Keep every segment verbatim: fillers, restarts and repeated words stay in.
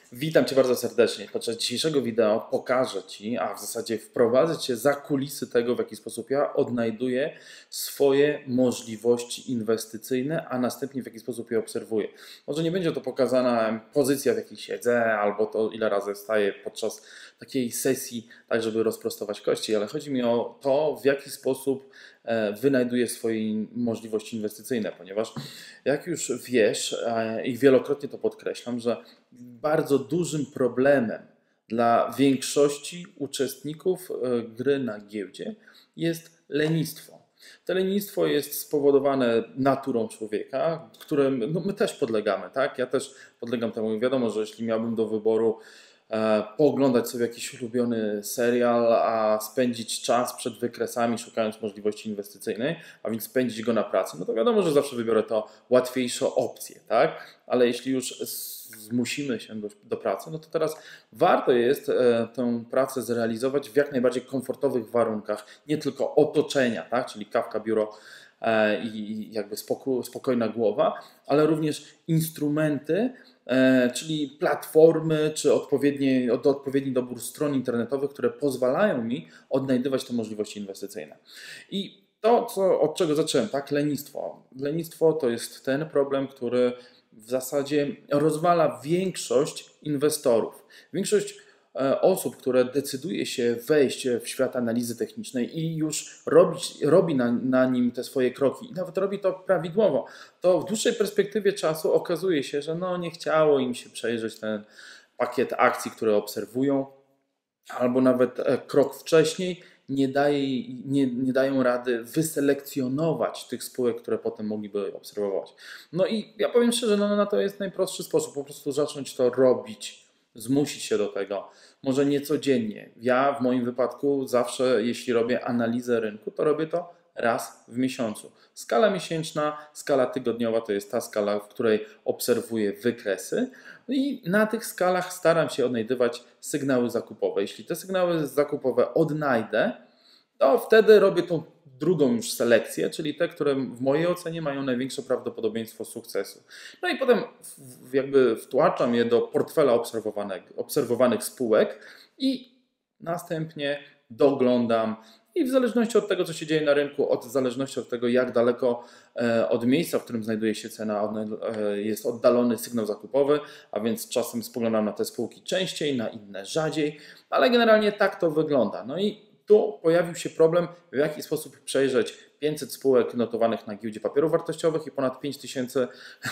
Witam Cię bardzo serdecznie. Podczas dzisiejszego wideo pokażę Ci, a w zasadzie wprowadzę Cię za kulisy tego, w jaki sposób ja odnajduję swoje możliwości inwestycyjne, a następnie w jaki sposób je obserwuję. Może nie będzie to pokazana pozycja, w jakiej siedzę, albo to, ile razy staję podczas takiej sesji, tak żeby rozprostować kości, ale chodzi mi o to, w jaki sposób wynajduję swoje możliwości inwestycyjne, ponieważ jak już wiesz i wielokrotnie to podkreślam, że bardzo dużym problemem dla większości uczestników gry na giełdzie jest lenistwo. To lenistwo jest spowodowane naturą człowieka, którym no my też podlegamy, tak? Ja też podlegam temu. Wiadomo, że jeśli miałbym do wyboru e, pooglądać sobie jakiś ulubiony serial, a spędzić czas przed wykresami, szukając możliwości inwestycyjnej, a więc spędzić go na pracy, no to wiadomo, że zawsze wybiorę to łatwiejszą opcję, tak? Ale jeśli już zmusimy się do, do pracy, no to teraz warto jest e, tę pracę zrealizować w jak najbardziej komfortowych warunkach, nie tylko otoczenia, tak? Czyli kawka, biuro e, i jakby spoko, spokojna głowa, ale również instrumenty, e, czyli platformy, czy odpowiedni, odpowiedni dobór stron internetowych, które pozwalają mi odnajdywać te możliwości inwestycyjne. I to, co, od czego zacząłem, tak? Lenistwo. Lenistwo to jest ten problem, który w zasadzie rozwala większość inwestorów. Większość osób, które decyduje się wejść w świat analizy technicznej i już robić, robi na, na nim te swoje kroki i nawet robi to prawidłowo, to w dłuższej perspektywie czasu okazuje się, że no nie chciało im się przejrzeć ten pakiet akcji, które obserwują, albo nawet krok wcześniej nie, daje, nie, nie dają rady wyselekcjonować tych spółek, które potem mogliby obserwować. No i ja powiem szczerze, no na to jest najprostszy sposób, po prostu zacząć to robić, zmusić się do tego. Może nie codziennie. Ja w moim wypadku zawsze, jeśli robię analizę rynku, to robię to raz w miesiącu. Skala miesięczna, skala tygodniowa to jest ta skala, w której obserwuję wykresy i na tych skalach staram się odnajdywać sygnały zakupowe. Jeśli te sygnały zakupowe odnajdę, to wtedy robię tą drugą już selekcję, czyli te, które w mojej ocenie mają największe prawdopodobieństwo sukcesu. No i potem jakby wtłaczam je do portfela obserwowanych, obserwowanych spółek i następnie doglądam. I w zależności od tego, co się dzieje na rynku, od w zależności od tego, jak daleko od miejsca, w którym znajduje się cena, jest oddalony sygnał zakupowy, a więc czasem spoglądam na te spółki częściej, na inne rzadziej, ale generalnie tak to wygląda. No i tu pojawił się problem, w jaki sposób przejrzeć pięćset spółek notowanych na giełdzie papierów wartościowych i ponad pięć tysięcy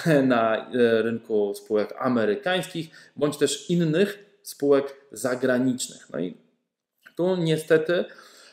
na rynku spółek amerykańskich, bądź też innych spółek zagranicznych. No i tu niestety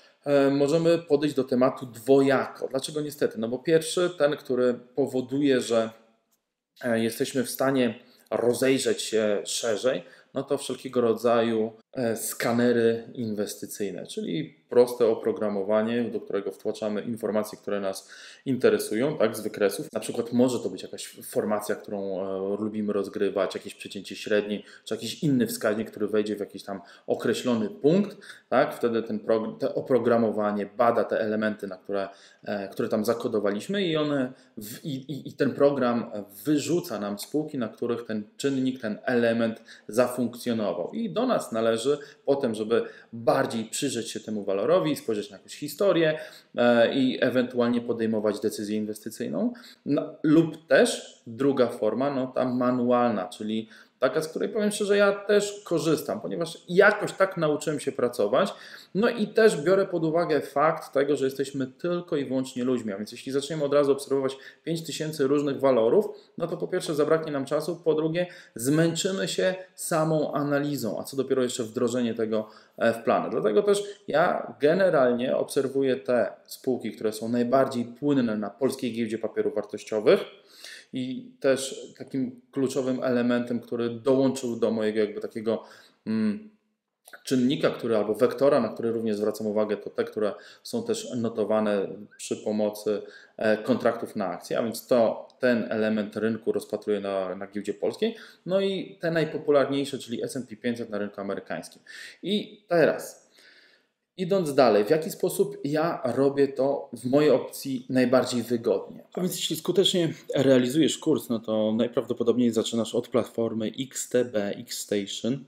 możemy podejść do tematu dwojako. Dlaczego niestety? No bo pierwszy, ten, który powoduje, że jesteśmy w stanie rozejrzeć się szerzej, no to wszelkiego rodzaju skanery inwestycyjne, czyli proste oprogramowanie, do którego wtłaczamy informacje, które nas interesują, tak, z wykresów. Na przykład może to być jakaś formacja, którą lubimy rozgrywać, jakieś przecięcie średniej, czy jakiś inny wskaźnik, który wejdzie w jakiś tam określony punkt, tak, wtedy ten pro, te oprogramowanie bada te elementy, na które, które tam zakodowaliśmy i one w, i, i ten program wyrzuca nam spółki, na których ten czynnik, ten element zafunkcjonował. I do nas należy potem, żeby bardziej przyjrzeć się temu walorowi, spojrzeć na jakąś historię e, i ewentualnie podejmować decyzję inwestycyjną. No, lub też druga forma, no ta manualna, czyli taka, z której powiem szczerze, ja też korzystam, ponieważ jakoś tak nauczyłem się pracować. No i też biorę pod uwagę fakt tego, że jesteśmy tylko i wyłącznie ludźmi, a więc jeśli zaczniemy od razu obserwować pięć tysięcy różnych walorów, no to po pierwsze zabraknie nam czasu, po drugie zmęczymy się samą analizą, a co dopiero jeszcze wdrożenie tego w plany. Dlatego też ja generalnie obserwuję te spółki, które są najbardziej płynne na polskiej giełdzie papierów wartościowych. I też takim kluczowym elementem, który dołączył do mojego jakby takiego mm, czynnika, który albo wektora, na który również zwracam uwagę, to te, które są też notowane przy pomocy kontraktów na akcje, a więc to ten element rynku rozpatruję na, na giełdzie polskiej, no i te najpopularniejsze, czyli S and P pięćset na rynku amerykańskim. I teraz Idąc dalej, w jaki sposób ja robię to w mojej opcji najbardziej wygodnie? A więc jeśli skutecznie realizujesz kurs, no to najprawdopodobniej zaczynasz od platformy X T B, Xstation,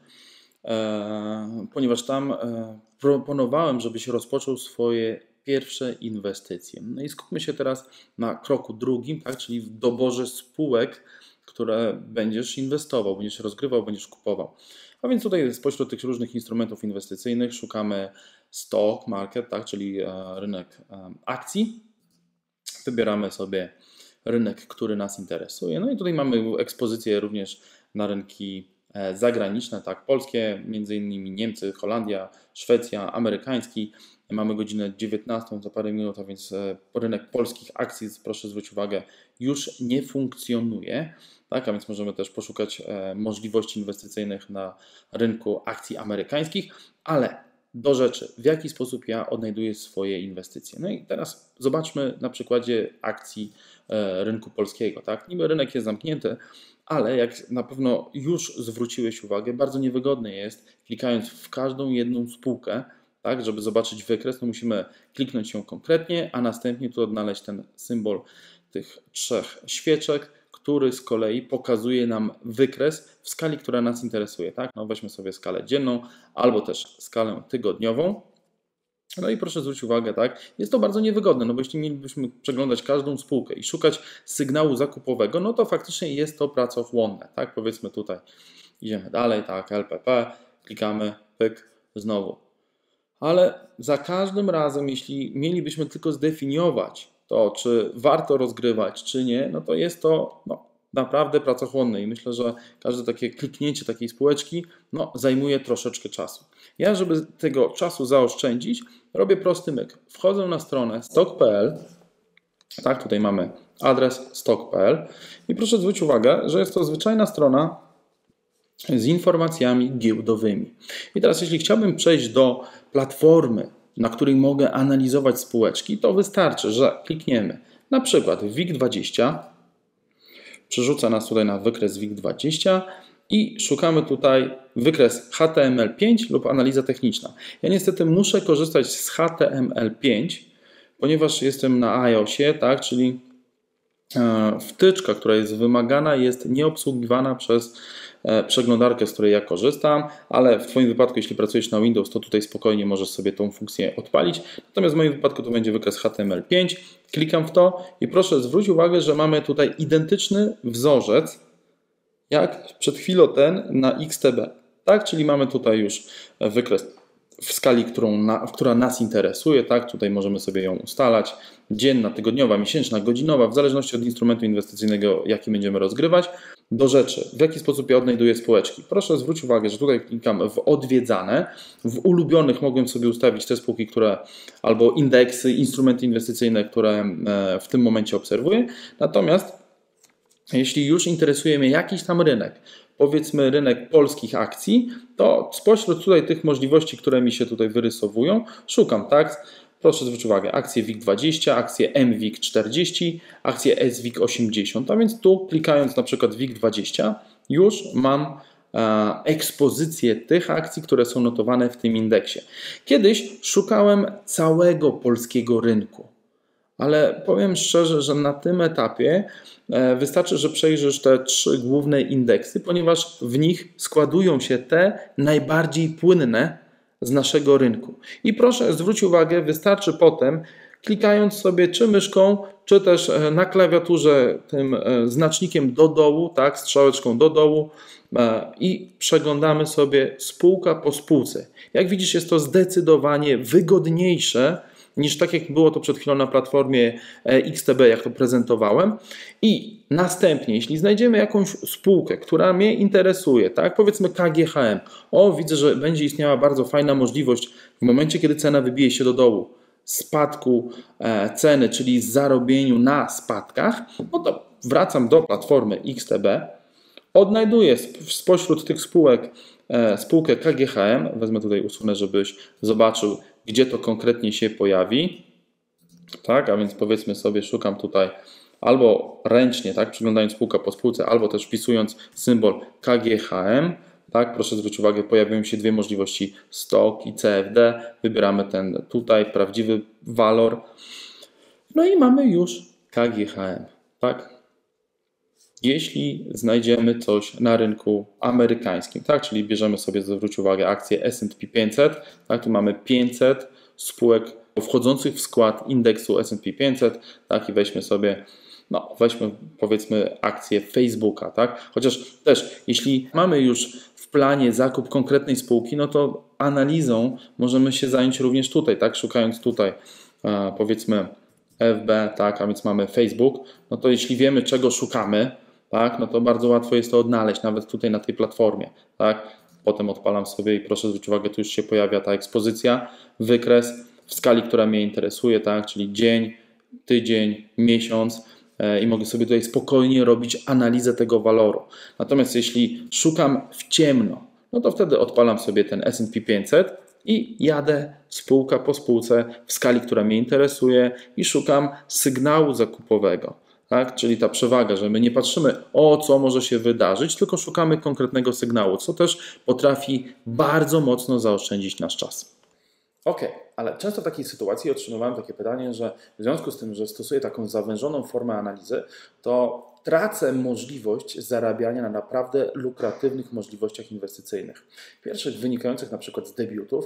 e, ponieważ tam e, proponowałem, żebyś rozpoczął swoje pierwsze inwestycje. No i skupmy się teraz na kroku drugim, tak, czyli w doborze spółek, które będziesz inwestował, będziesz rozgrywał, będziesz kupował. A więc tutaj spośród tych różnych instrumentów inwestycyjnych szukamy stock market, tak, czyli rynek akcji. Wybieramy sobie rynek, który nas interesuje. No i tutaj mamy ekspozycję również na rynki zagraniczne, tak, polskie, między innymi Niemcy, Holandia, Szwecja, amerykański. Mamy godzinę dziewiętnastą za parę minut, a więc rynek polskich akcji, proszę zwrócić uwagę, już nie funkcjonuje. Tak, a więc możemy też poszukać możliwości inwestycyjnych na rynku akcji amerykańskich, ale do rzeczy, w jaki sposób ja odnajduję swoje inwestycje. No i teraz zobaczmy na przykładzie akcji rynku polskiego. Tak? Niby rynek jest zamknięty, ale jak na pewno już zwróciłeś uwagę, bardzo niewygodne jest, klikając w każdą jedną spółkę, tak, żeby zobaczyć wykres, to musimy kliknąć ją konkretnie, a następnie tu odnaleźć ten symbol tych trzech świeczek, który z kolei pokazuje nam wykres w skali, która nas interesuje. Tak? No weźmy sobie skalę dzienną albo też skalę tygodniową. No i proszę zwrócić uwagę, tak? Jest to bardzo niewygodne, no bo jeśli mielibyśmy przeglądać każdą spółkę i szukać sygnału zakupowego, no to faktycznie jest to pracochłonne. Tak? Powiedzmy tutaj, idziemy dalej, tak, L P P, klikamy, pyk, znowu. Ale za każdym razem, jeśli mielibyśmy tylko zdefiniować to, czy warto rozgrywać, czy nie, no to jest to no, naprawdę pracochłonne i myślę, że każde takie kliknięcie takiej spółeczki no, zajmuje troszeczkę czasu. Ja, żeby tego czasu zaoszczędzić, robię prosty myk. Wchodzę na stronę stock kropka p l, tak, tutaj mamy adres stock kropka p l i proszę zwrócić uwagę, że jest to zwyczajna strona z informacjami giełdowymi. I teraz jeśli chciałbym przejść do platformy, na której mogę analizować spółeczki, to wystarczy, że klikniemy na przykład W I G dwadzieścia, przerzuca nas tutaj na wykres W I G dwadzieścia i szukamy tutaj wykres H T M L pięć lub analiza techniczna. Ja niestety muszę korzystać z H T M L pięć, ponieważ jestem na iOSie, tak, czyli wtyczka, która jest wymagana, jest nieobsługiwana przez przeglądarkę, z której ja korzystam, ale w Twoim wypadku, jeśli pracujesz na Windows, to tutaj spokojnie możesz sobie tą funkcję odpalić. Natomiast w moim wypadku to będzie wykres H T M L pięć. Klikam w to i proszę zwrócić uwagę, że mamy tutaj identyczny wzorzec jak przed chwilą ten na X T B. Tak, czyli mamy tutaj już wykres w skali, którą na, która nas interesuje, tak? Tutaj możemy sobie ją ustalać, dzienna, tygodniowa, miesięczna, godzinowa, w zależności od instrumentu inwestycyjnego, jaki będziemy rozgrywać. Do rzeczy, w jaki sposób ja odnajduję spółeczki. Proszę zwrócić uwagę, że tutaj klikam w odwiedzane, w ulubionych mogłem sobie ustawić te spółki, które albo indeksy, instrumenty inwestycyjne, które w tym momencie obserwuję. Natomiast jeśli już interesuje mnie jakiś tam rynek, powiedzmy rynek polskich akcji, to spośród tutaj tych możliwości, które mi się tutaj wyrysowują, szukam, tak? Proszę zwrócić uwagę, akcje W I G dwadzieścia, akcje M W I G czterdzieści, akcje S W I G osiemdziesiąt, a więc tu klikając na przykład W I G dwadzieścia już mam e, ekspozycję tych akcji, które są notowane w tym indeksie. Kiedyś szukałem całego polskiego rynku, ale powiem szczerze, że na tym etapie wystarczy, że przejrzysz te trzy główne indeksy, ponieważ w nich składują się te najbardziej płynne z naszego rynku. I proszę zwrócić uwagę, wystarczy potem, klikając sobie czy myszką, czy też na klawiaturze tym znacznikiem do dołu, tak, strzałeczką do dołu i przeglądamy sobie spółka po spółce. Jak widzisz, jest to zdecydowanie wygodniejsze niż tak jak było to przed chwilą na platformie X T B, jak to prezentowałem. I następnie, jeśli znajdziemy jakąś spółkę, która mnie interesuje, tak, powiedzmy K G H M, o, widzę, że będzie istniała bardzo fajna możliwość w momencie, kiedy cena wybije się do dołu, spadku ceny, czyli zarobieniu na spadkach, no to wracam do platformy X T B, odnajduję spośród tych spółek spółkę K G H M, wezmę tutaj, usunę, żebyś zobaczył, gdzie to konkretnie się pojawi. Tak, a więc powiedzmy sobie, szukam tutaj albo ręcznie, tak, przeglądając spółka po spółce, albo też wpisując symbol K G H M. Tak, proszę zwrócić uwagę, pojawiają się dwie możliwości, stok i C F D. Wybieramy ten tutaj, prawdziwy walor. No i mamy już K G H M. Tak? Jeśli znajdziemy coś na rynku amerykańskim, tak, czyli bierzemy sobie, zwróć uwagę, akcję S and P pięćset, tak, tu mamy pięćset spółek wchodzących w skład indeksu S and P pięćset, tak, i weźmy sobie, no, weźmy powiedzmy akcję Facebooka, tak, chociaż też, jeśli mamy już w planie zakup konkretnej spółki, no to analizą możemy się zająć również tutaj, tak, szukając tutaj, powiedzmy F B, tak, a więc mamy Facebook, no to jeśli wiemy, czego szukamy, tak, no to bardzo łatwo jest to odnaleźć, nawet tutaj na tej platformie. Tak. Potem odpalam sobie i proszę zwrócić uwagę, tu już się pojawia ta ekspozycja, wykres w skali, która mnie interesuje, tak, czyli dzień, tydzień, miesiąc e, i mogę sobie tutaj spokojnie robić analizę tego waloru. Natomiast jeśli szukam w ciemno, no to wtedy odpalam sobie ten S and P pięćset i jadę spółka po spółce w skali, która mnie interesuje i szukam sygnału zakupowego. Tak? Czyli ta przewaga, że my nie patrzymy, o co może się wydarzyć, tylko szukamy konkretnego sygnału, co też potrafi bardzo mocno zaoszczędzić nasz czas. Ok, ale często w takiej sytuacji otrzymywałem takie pytanie, że w związku z tym, że stosuję taką zawężoną formę analizy, to tracę możliwość zarabiania na naprawdę lukratywnych możliwościach inwestycyjnych. Pierwszych wynikających na przykład z debiutów,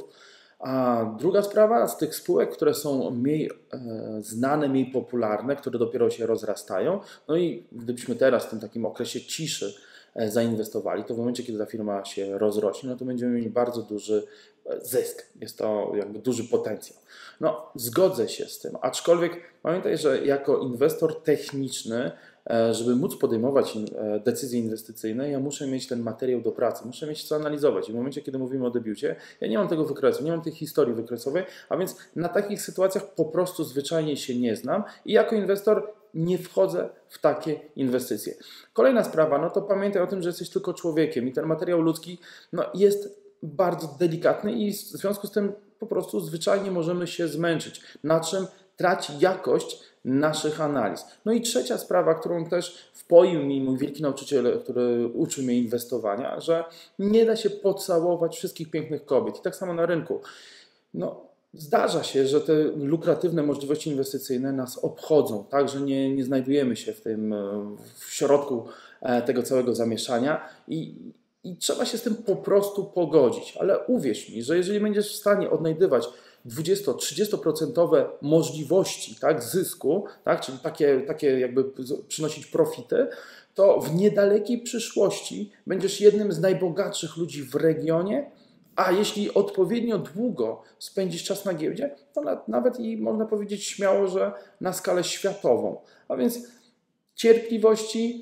a druga sprawa z tych spółek, które są mniej e, znane, mniej popularne, które dopiero się rozrastają. No i gdybyśmy teraz w tym takim okresie ciszy e, zainwestowali, to w momencie, kiedy ta firma się rozrośnie, no to będziemy mieli bardzo duży zysk. Jest to jakby duży potencjał. No, zgodzę się z tym, aczkolwiek pamiętaj, że jako inwestor techniczny, żeby móc podejmować decyzje inwestycyjne, ja muszę mieć ten materiał do pracy, muszę mieć co analizować. I w momencie, kiedy mówimy o debiucie, ja nie mam tego wykresu, nie mam tej historii wykresowej, a więc na takich sytuacjach po prostu zwyczajnie się nie znam i jako inwestor nie wchodzę w takie inwestycje. Kolejna sprawa, no to pamiętaj o tym, że jesteś tylko człowiekiem i ten materiał ludzki no, jest bardzo delikatny i w związku z tym po prostu zwyczajnie możemy się zmęczyć, na czym traci jakość naszych analiz. No i trzecia sprawa, którą też wpoił mi mój wielki nauczyciel, który uczył mnie inwestowania, że nie da się pocałować wszystkich pięknych kobiet. I tak samo na rynku. No, zdarza się, że te lukratywne możliwości inwestycyjne nas obchodzą, tak, że nie, nie znajdujemy się w tym w środku tego całego zamieszania i I trzeba się z tym po prostu pogodzić. Ale uwierz mi, że jeżeli będziesz w stanie odnajdywać dwudziesto-trzydziesto procent możliwości, tak, zysku, tak, czyli takie, takie jakby przynosić profity, to w niedalekiej przyszłości będziesz jednym z najbogatszych ludzi w regionie, a jeśli odpowiednio długo spędzisz czas na giełdzie, to nawet i można powiedzieć śmiało, że na skalę światową. A więc cierpliwości,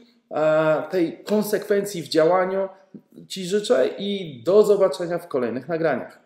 tej konsekwencji w działaniu Ci życzę i do zobaczenia w kolejnych nagraniach.